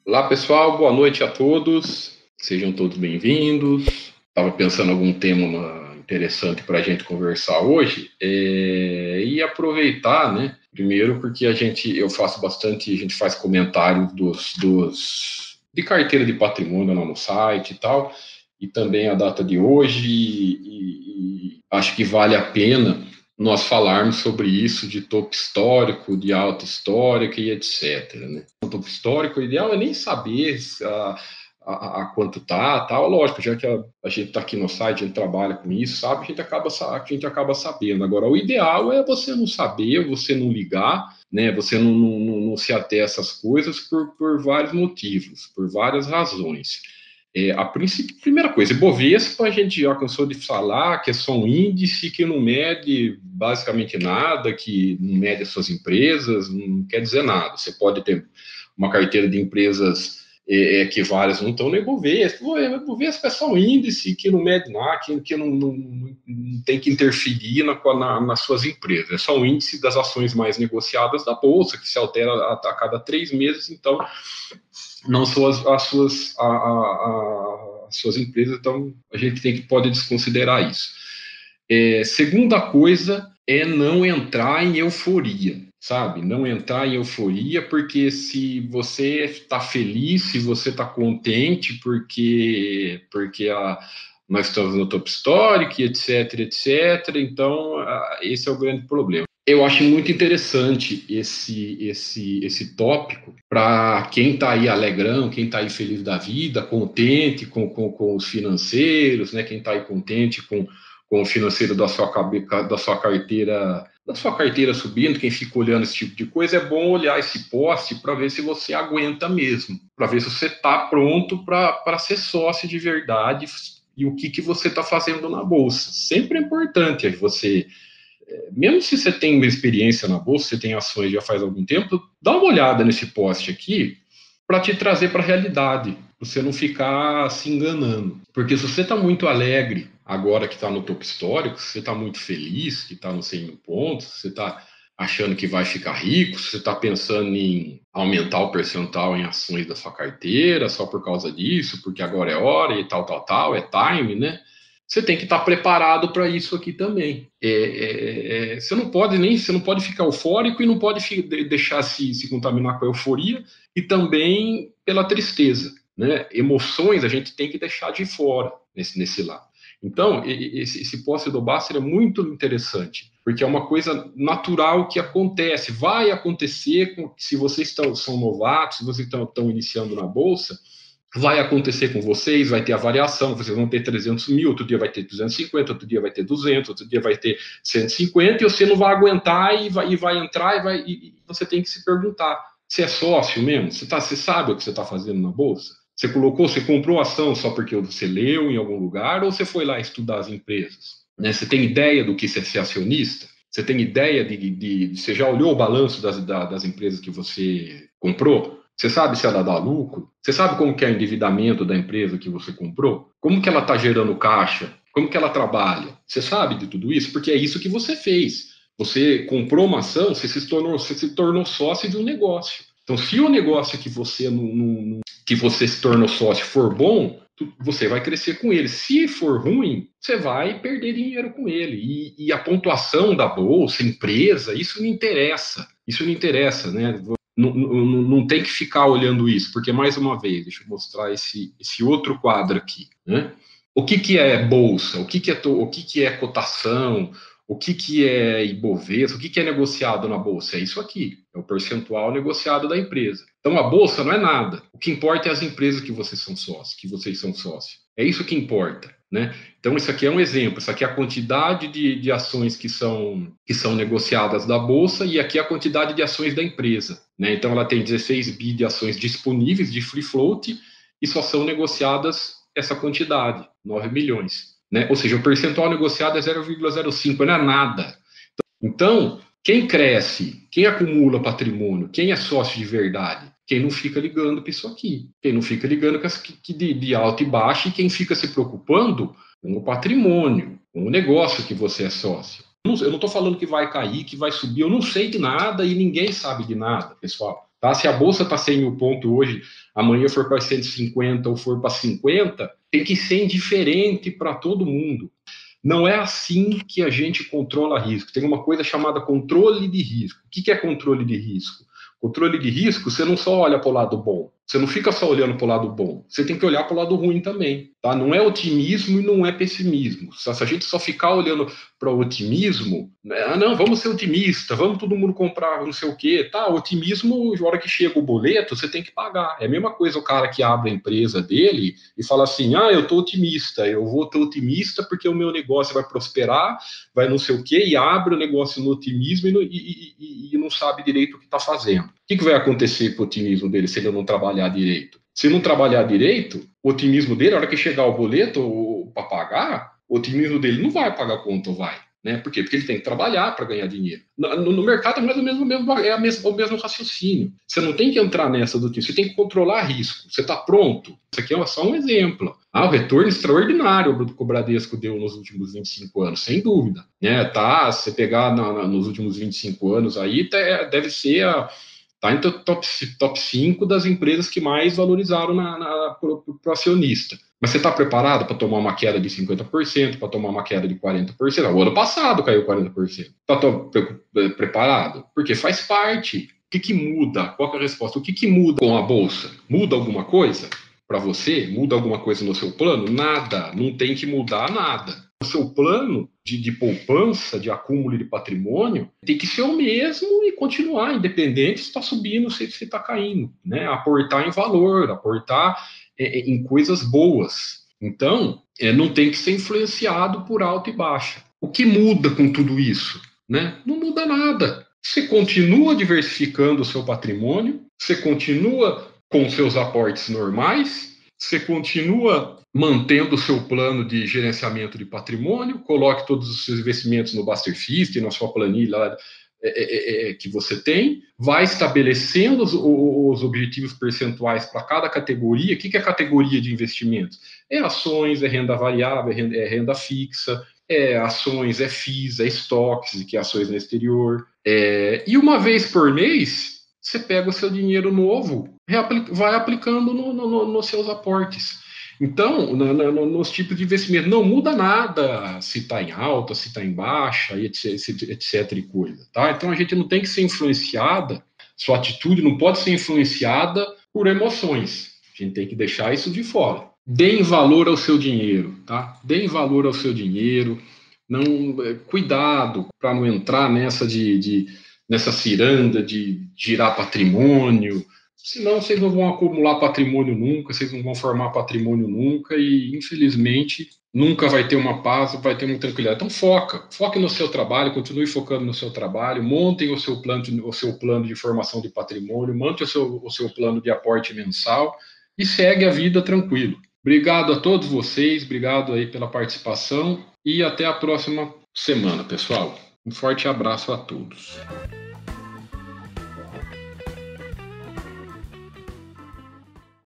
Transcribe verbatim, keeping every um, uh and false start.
Olá, pessoal, boa noite a todos. Sejam todos bem-vindos. Estava pensando em algum tema interessante para a gente conversar hoje é... e aproveitar, né? Primeiro, porque a gente, eu faço bastante, a gente faz comentários dos, dos de carteira de patrimônio lá no site e tal, e também a data de hoje, e, e acho que vale a pena nós falarmos sobre isso de topo histórico, de alta histórica e etcétera, né? O topo histórico, o ideal é nem saber a, a, a quanto tá, tal, lógico, já que a, a gente está aqui no site, a gente trabalha com isso, sabe, a gente acaba, a gente acaba sabendo. Agora, o ideal é você não saber, você não ligar, né, você não, não, não se ater a essas coisas por, por vários motivos, por várias razões. É, a primeira coisa, Ibovespa, a gente já cansou de falar que é só um índice que não mede basicamente nada, que não mede as suas empresas, não quer dizer nada. Você pode ter uma carteira de empresas é, é, que várias não estão no Ibovespa. O Ibovespa é só um índice que não mede nada, que, que não, não, não tem que interferir na, na, nas suas empresas. É só um índice das ações mais negociadas da Bolsa, que se altera a, a cada três meses, então não são as, as suas, a, a, a, as suas empresas, então a gente tem que pode desconsiderar isso. É, segunda coisa é não entrar em euforia, sabe? Não entrar em euforia, porque se você está feliz, se você está contente, porque, porque a, nós estamos no topo histórico, etc, etcétera, então esse é o grande problema. Eu acho muito interessante esse, esse, esse tópico para quem está aí alegrão, quem está aí feliz da vida, contente com, com, com os financeiros, né? Quem está aí contente com, com o financeiro da sua, da sua carteira, da sua carteira subindo, quem fica olhando esse tipo de coisa, é bom olhar esse poste para ver se você aguenta mesmo, para ver se você está pronto para ser sócio de verdade e o que, que você está fazendo na bolsa. Sempre é importante você, mesmo se você tem uma experiência na bolsa, você tem ações já faz algum tempo, dá uma olhada nesse post aqui para te trazer para a realidade, para você não ficar se enganando. Porque se você está muito alegre agora que está no topo histórico, se você está muito feliz que está nos cem mil pontos, se você está achando que vai ficar rico, se você está pensando em aumentar o percentual em ações da sua carteira só por causa disso, porque agora é hora e tal, tal, tal, é time, né? Você tem que estar preparado para isso aqui também. É, é, é, você não pode nem, você não pode ficar eufórico e não pode fi, deixar se, se contaminar com a euforia e também pela tristeza, né? Emoções a gente tem que deixar de fora nesse, nesse lado. Então, esse, esse post do Basser é muito interessante, porque é uma coisa natural que acontece, vai acontecer com, se vocês estão, são novatos, se vocês estão, estão iniciando na Bolsa, vai acontecer com vocês, vai ter a variação, vocês vão ter trezentos mil, outro dia vai ter duzentos e cinquenta, outro dia vai ter duzentos, outro dia vai ter cento e cinquenta, e você não vai aguentar e vai, e vai entrar e, vai, e você tem que se perguntar, você é sócio mesmo? Você, tá, você sabe o que você está fazendo na Bolsa? Você colocou, você comprou ação só porque você leu em algum lugar ou você foi lá estudar as empresas? Né? Você tem ideia do que é ser acionista? Você tem ideia de, de, de você já olhou o balanço das, das empresas que você comprou? Você sabe se ela dá lucro? Você sabe como que é o endividamento da empresa que você comprou? Como que ela está gerando caixa? Como que ela trabalha? Você sabe de tudo isso? Porque é isso que você fez. Você comprou uma ação, você se tornou, você se tornou sócio de um negócio. Então, se o negócio que você, não, não, que você se tornou sócio for bom, você vai crescer com ele. Se for ruim, você vai perder dinheiro com ele. E, e a pontuação da bolsa, empresa, isso não interessa. Isso não interessa, né? Não, não, não tem que ficar olhando isso, porque, mais uma vez, deixa eu mostrar esse, esse outro quadro aqui, né? O que, que é bolsa? O que, que, é, o que, que é cotação? O que, que é Ibovespa? O que, que é negociado na bolsa? É isso aqui, é o percentual negociado da empresa. Então, a bolsa não é nada. O que importa é as empresas que vocês são sócios, que vocês são sócios. É isso que importa, né? Então, isso aqui é um exemplo. Isso aqui é a quantidade de, de ações que são, que são negociadas da bolsa e aqui é a quantidade de ações da empresa, né? Então, ela tem dezesseis bi de ações disponíveis de free float e só são negociadas essa quantidade, nove milhões. Né? Ou seja, o percentual negociado é zero vírgula zero cinco, não é nada. Então, quem cresce, quem acumula patrimônio, quem é sócio de verdade, quem não fica ligando para isso aqui, quem não fica ligando que de, de alto e baixo, e quem fica se preocupando com o patrimônio, com o negócio que você é sócio. Eu não estou falando que vai cair, que vai subir, eu não sei de nada e ninguém sabe de nada, pessoal. Tá? Se a bolsa está cem mil pontos hoje, amanhã for para cento e cinquenta ou for para cinquenta, tem que ser indiferente para todo mundo. Não é assim que a gente controla risco. Tem uma coisa chamada controle de risco. O que é controle de risco? Controle de risco, você não só olha para o lado bom, você não fica só olhando para o lado bom, você tem que olhar para o lado ruim também, tá? Não é otimismo e não é pessimismo. Se a gente só ficar olhando para o otimismo, ah, não, vamos ser otimista, vamos todo mundo comprar não sei o quê, tá? Otimismo, na hora que chega o boleto, você tem que pagar. É a mesma coisa o cara que abre a empresa dele e fala assim, ah, eu tô otimista, eu vou ter otimista porque o meu negócio vai prosperar, vai não sei o quê, e abre o negócio no otimismo e, no, e, e, e não sabe direito o que está fazendo. O que, que vai acontecer com o otimismo dele se ele não trabalhar direito? Se não trabalhar direito, o otimismo dele, na hora que chegar o boleto para pagar, o otimismo dele não vai pagar quanto vai. Né? Por quê? Porque ele tem que trabalhar para ganhar dinheiro. No, no mercado é, mais ou menos, mesmo, é a mesma, o mesmo raciocínio. Você não tem que entrar nessa do tipo, você tem que controlar risco. Você está pronto? Isso aqui é só um exemplo. Ah, o retorno extraordinário que o Bradesco deu nos últimos vinte e cinco anos, sem dúvida. Né? Tá, se você pegar na, na, nos últimos vinte e cinco anos aí, deve ser a está entre o top, top cinco das empresas que mais valorizaram para o acionista. Mas você está preparado para tomar uma queda de cinquenta por cento, para tomar uma queda de quarenta por cento? O ano passado caiu quarenta por cento. Está pre preparado? Porque faz parte. O que, que muda? Qual que é a resposta? O que, que muda com a Bolsa? Muda alguma coisa para você? Muda alguma coisa no seu plano? Nada. Não tem que mudar nada. O seu plano de, de poupança, de acúmulo de patrimônio, tem que ser o mesmo e continuar, independente se está subindo ou se está caindo. Né? Aportar em valor, aportar é, em coisas boas. Então, é, não tem que ser influenciado por alta e baixa. O que muda com tudo isso? Né? Não muda nada. Você continua diversificando o seu patrimônio, você continua com seus aportes normais, você continua mantendo o seu plano de gerenciamento de patrimônio, coloque todos os seus investimentos no Busterfist, na sua planilha é, é, é, que você tem, vai estabelecendo os, os objetivos percentuais para cada categoria. O que é categoria de investimentos? É ações, é renda variável, é renda, é renda fixa, é ações, é F I Is, é estoques, que é ações no exterior. É, e uma vez por mês, você pega o seu dinheiro novo, vai aplicando no, no, nos seus aportes. Então, no, no, nos tipos de investimento, não muda nada se está em alta, se está em baixa, etc, etc e coisa. Tá? Então, a gente não tem que ser influenciada, sua atitude não pode ser influenciada por emoções. A gente tem que deixar isso de fora. Deem valor ao seu dinheiro, tá? Deem valor ao seu dinheiro. Não, cuidado para não entrar nessa de, de nessa ciranda de girar patrimônio. Senão vocês não vão acumular patrimônio nunca, vocês não vão formar patrimônio nunca e, infelizmente, nunca vai ter uma paz, vai ter uma tranquilidade. Então foca, foque no seu trabalho, continue focando no seu trabalho, montem o seu plano, o seu plano de formação de patrimônio, monte o seu, o seu plano de aporte mensal e segue a vida tranquilo. Obrigado a todos vocês, obrigado aí pela participação e até a próxima semana, pessoal. Um forte abraço a todos.